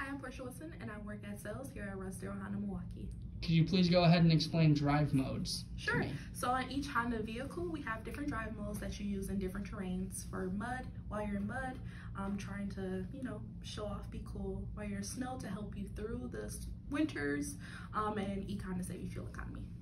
I'm Portia Wilson, and I work at sales here at Russ Darrow Honda Milwaukee. Could you please go ahead and explain drive modes? Sure. So on each Honda vehicle, we have different drive modes that you use in different terrains. For mud, while you're in mud, trying to, show off, be cool. While you're in snow, to help you through the winters, and econ to save you fuel economy.